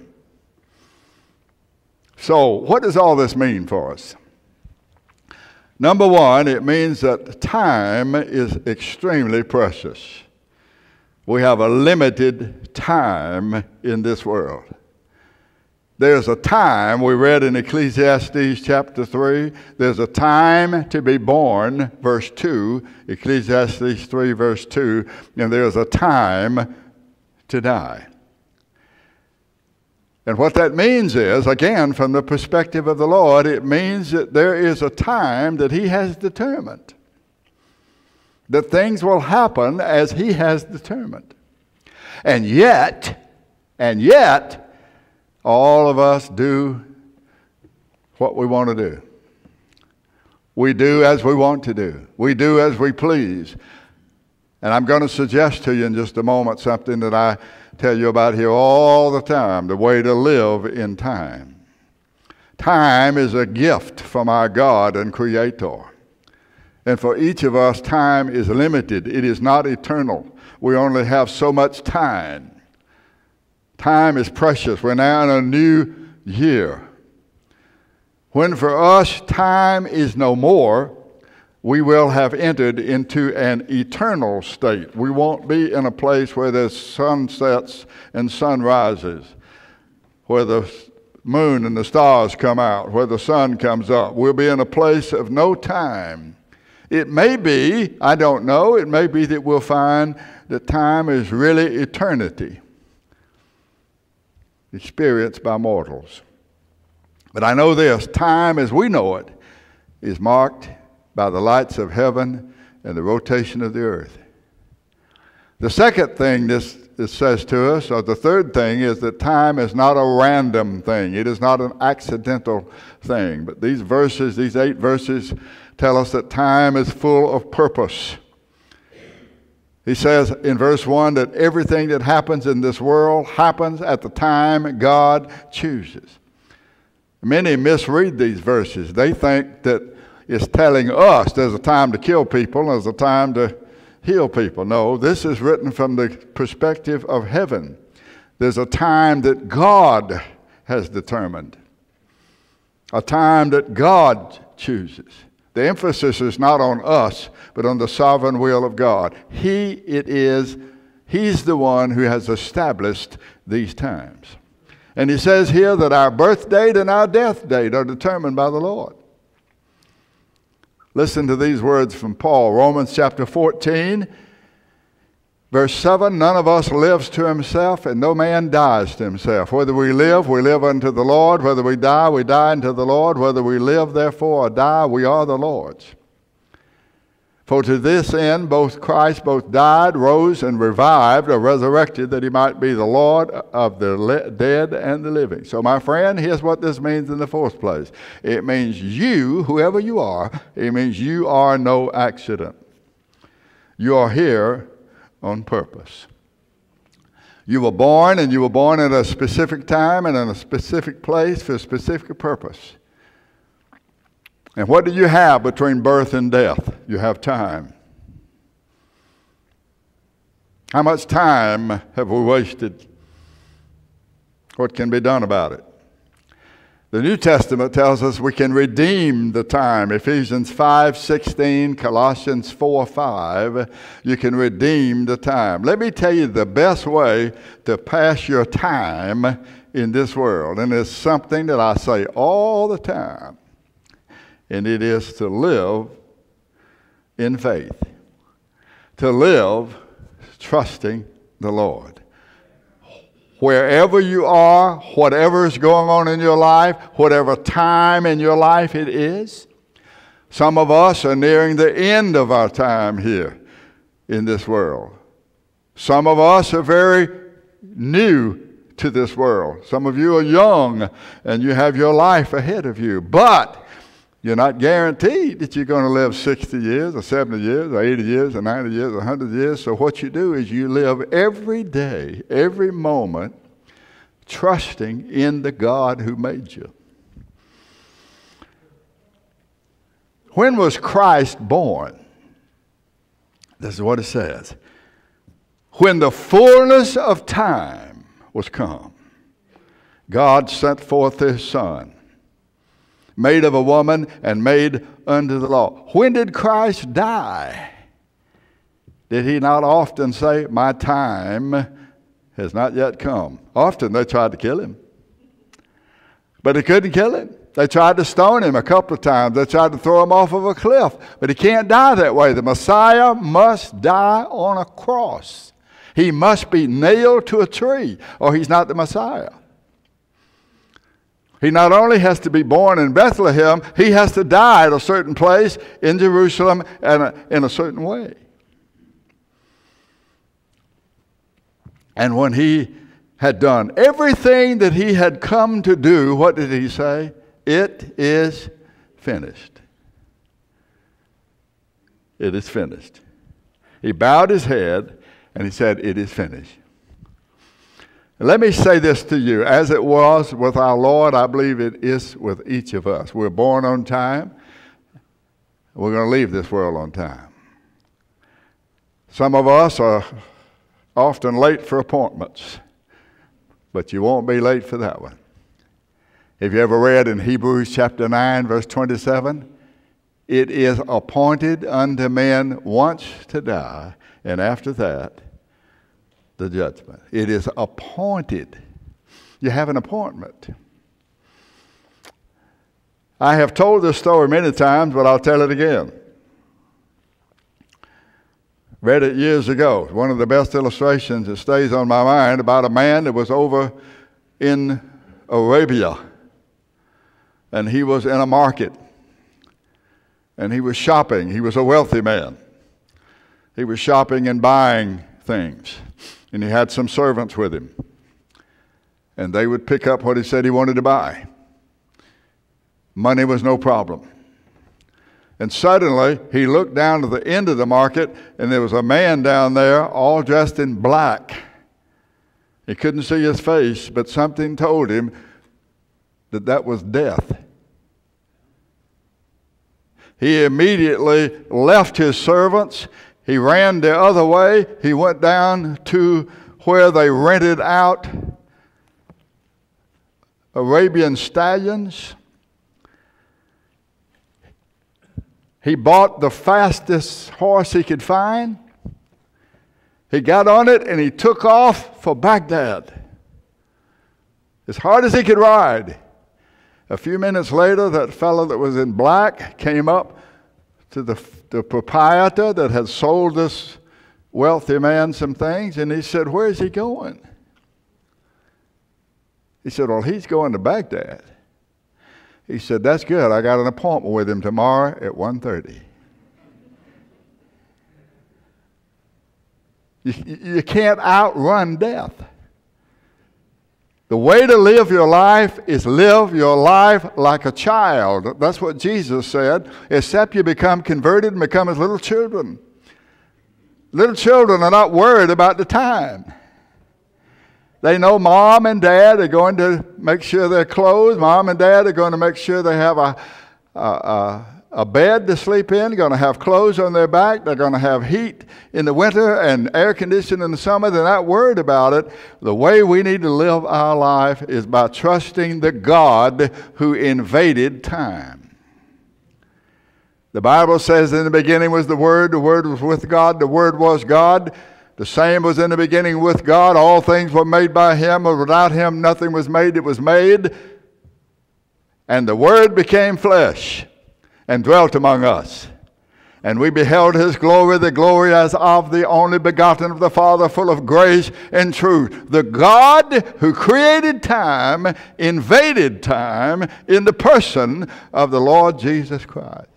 So, what does all this mean for us? Number one, it means that time is extremely precious. We have a limited time in this world. There's a time, we read in Ecclesiastes chapter 3, there's a time to be born, verse 2, Ecclesiastes 3, verse 2, and there's a time to die. And what that means is, again, from the perspective of the Lord, it means that there is a time that He has determined, that things will happen as He has determined. And yet, all of us do what we want to do. We do as we want to do. We do as we please. And I'm going to suggest to you in just a moment something that I tell you about here all the time, the way to live in time. Time is a gift from our God and Creator. And for each of us, time is limited. It is not eternal. We only have so much time. Time is precious. We're now in a new year. When for us time is no more, we will have entered into an eternal state. We won't be in a place where there's sunsets and sunrises, where the moon and the stars come out, where the sun comes up. We'll be in a place of no time. It may be, I don't know, it may be that we'll find that time is really eternity, experienced by mortals. But I know this, time as we know it is marked by the lights of heaven and the rotation of the earth. The second thing this says to us, or the third thing, is that time is not a random thing. It is not an accidental thing. But these verses, these 8 verses, tell us that time is full of purpose. He says in verse 1 that everything that happens in this world happens at the time God chooses. Many misread these verses. They think that it's telling us there's a time to kill people and there's a time to heal people. No, this is written from the perspective of heaven. There's a time that God has determined, a time that God chooses. The emphasis is not on us, but on the sovereign will of God. He's the one who has established these times. And he says here that our birth date and our death date are determined by the Lord. Listen to these words from Paul, Romans chapter 14, verse 7, none of us lives to himself, and no man dies to himself. Whether we live unto the Lord. Whether we die unto the Lord. Whether we live, therefore, or die, we are the Lord's. For to this end both Christ both died, rose, and revived, or resurrected, that he might be the Lord of the dead and the living. So, my friend, here's what this means in the fourth place. It means you, whoever you are, it means you are no accident. You are here on purpose. You were born, and you were born at a specific time and in a specific place for a specific purpose. And what do you have between birth and death? You have time. How much time have we wasted? What can be done about it? The New Testament tells us we can redeem the time. Ephesians 5:16, Colossians 4:5, you can redeem the time. Let me tell you the best way to pass your time in this world, and it's something that I say all the time, and it is to live in faith, to live trusting the Lord. Wherever you are, whatever is going on in your life, whatever time in your life it is, some of us are nearing the end of our time here in this world. Some of us are very new to this world. Some of you are young and you have your life ahead of you. But you're not guaranteed that you're going to live 60 years or 70 years or 80 years or 90 years or 100 years. So what you do is you live every day, every moment, trusting in the God who made you. When was Christ born? This is what it says. When the fullness of time was come, God sent forth his Son, made of a woman and made under the law. When did Christ die? Did he not often say, my time has not yet come? Often they tried to kill him, but they couldn't kill him. They tried to stone him a couple of times. They tried to throw him off of a cliff, but he can't die that way. The Messiah must die on a cross. He must be nailed to a tree, or he's not the Messiah. He not only has to be born in Bethlehem, he has to die at a certain place in Jerusalem and in a certain way. And when he had done everything that he had come to do, what did he say? It is finished. It is finished. He bowed his head and he said, it is finished. Let me say this to you. As it was with our Lord, I believe it is with each of us. We're born on time. We're going to leave this world on time. Some of us are often late for appointments, but you won't be late for that one. Have you ever read in Hebrews chapter 9, verse 27? It is appointed unto men once to die, and after that, the judgment. It is appointed. You have an appointment. I have told this story many times, but I'll tell it again. Read it years ago. One of the best illustrations that stays on my mind about a man that was over in Arabia. And he was in a market. And he was shopping. He was a wealthy man. He was shopping and buying things. And he had some servants with him. And they would pick up what he said he wanted to buy. Money was no problem. And suddenly, he looked down to the end of the market, and there was a man down there all dressed in black. He couldn't see his face, but something told him that that was death. He immediately left his servants. He ran the other way. He went down to where they rented out Arabian stallions. He bought the fastest horse he could find. He got on it and he took off for Baghdad as hard as he could ride. A few minutes later, that fellow that was in black came up to the proprietor that had sold this wealthy man some things, and he said, "Where's he going?" He said, "Well, he's going to Baghdad." He said, "That's good. I got an appointment with him tomorrow at 1:30. You can't outrun death. The way to live your life is live your life like a child. That's what Jesus said, except you become converted and become as little children. Little children are not worried about the time. They know mom and dad are going to make sure they're clothed. Mom and dad are going to make sure they have a bed to sleep in, going to have clothes on their back. They're going to have heat in the winter and air conditioning in the summer. They're not worried about it. The way we need to live our life is by trusting the God who invaded time. The Bible says in the beginning was the Word was with God, the Word was God. The same was in the beginning with God. All things were made by Him, and without Him nothing was made that was made. And the Word became flesh and dwelt among us. And we beheld His glory, the glory as of the only begotten of the Father, full of grace and truth. The God who created time invaded time in the person of the Lord Jesus Christ.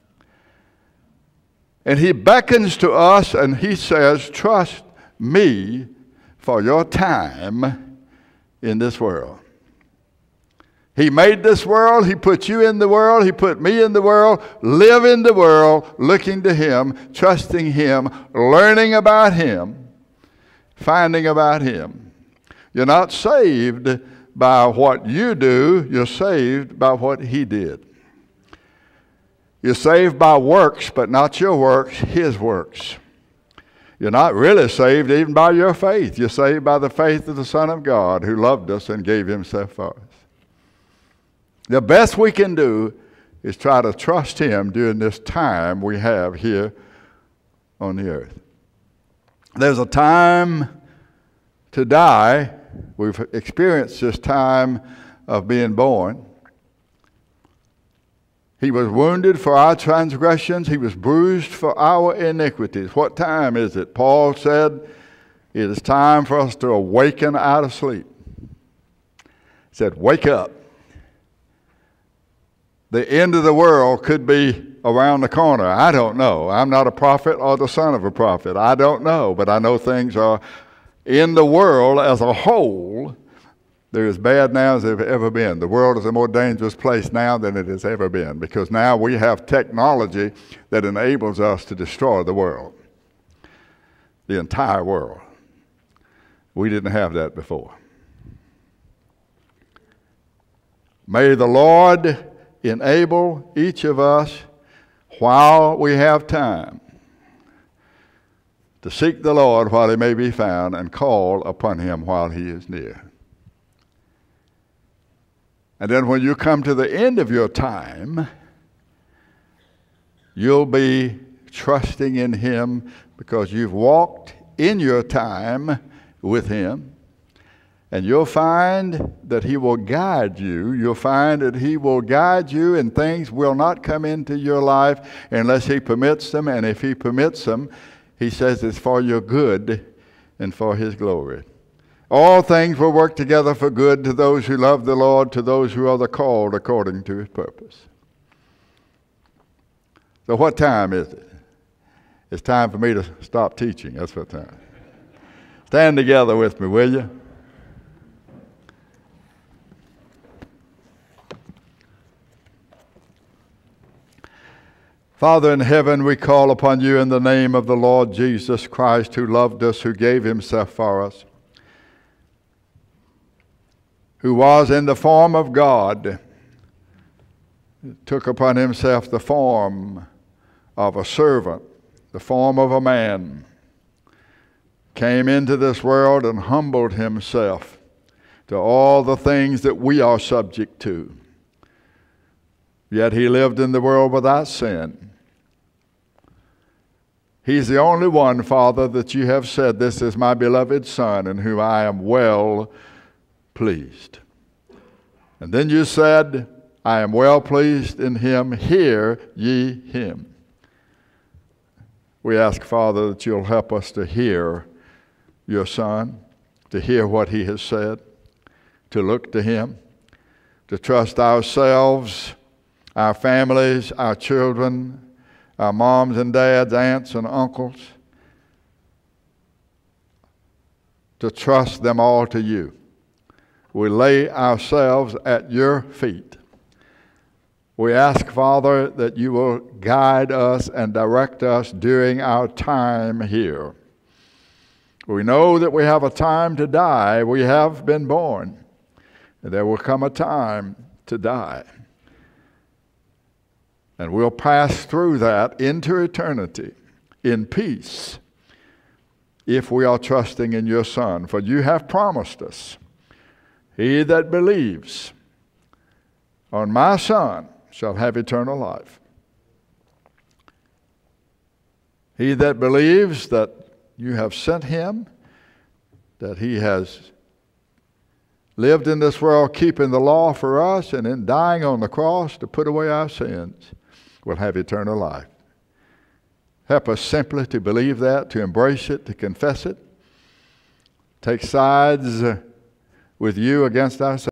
And He beckons to us and He says, trust me for your time in this world. He made this world. He put you in the world. He put me in the world. Live in the world, looking to Him, trusting Him, learning about Him, finding about Him. You're not saved by what you do. You're saved by what He did. You're saved by works, but not your works, His works. You're not really saved even by your faith. You're saved by the faith of the Son of God who loved us and gave Himself for us. The best we can do is try to trust Him during this time we have here on the earth. There's a time to die. We've experienced this time of being born. He was wounded for our transgressions. He was bruised for our iniquities. What time is it? Paul said, it is time for us to awaken out of sleep. He said, wake up. The end of the world could be around the corner. I don't know. I'm not a prophet or the son of a prophet. I don't know, but I know things are in the world as a whole. They're as bad now as they've ever been. The world is a more dangerous place now than it has ever been because now we have technology that enables us to destroy the world, the entire world. We didn't have that before. May the Lord enable each of us while we have time to seek the Lord while He may be found and call upon Him while He is near. And then when you come to the end of your time, you'll be trusting in Him because you've walked in your time with Him. And you'll find that He will guide you. You'll find that He will guide you and things will not come into your life unless He permits them. And if He permits them, He says it's for your good and for His glory. All things will work together for good to those who love the Lord, to those who are the called according to His purpose. So what time is it? It's time for me to stop teaching. That's what time. Stand together with me, will you? Father in heaven, we call upon You in the name of the Lord Jesus Christ, who loved us, who gave Himself for us, who was in the form of God, took upon Himself the form of a servant, the form of a man, came into this world and humbled Himself to all the things that we are subject to. Yet He lived in the world without sin. He's the only one, Father, that You have said, this is My beloved Son, in whom I am well pleased. And then You said, I am well pleased in Him, hear ye Him. We ask, Father, that You'll help us to hear Your Son, to hear what He has said, to look to Him, to trust ourselves, our families, our children, our moms and dads, aunts and uncles, to trust them all to You. We lay ourselves at Your feet We ask, Father, that you will guide us and direct us during our time here. We know that we have a time to die. We have been born. There will come a time to die. And we'll pass through that into eternity in peace if we are trusting in your Son. For you have promised us, he that believes on my Son shall have eternal life. He that believes that you have sent him, that he has lived in this world keeping the law for us and in dying on the cross to put away our sins, will have eternal life. Help us simply to believe that, to embrace it, to confess it, take sides with you against ourselves.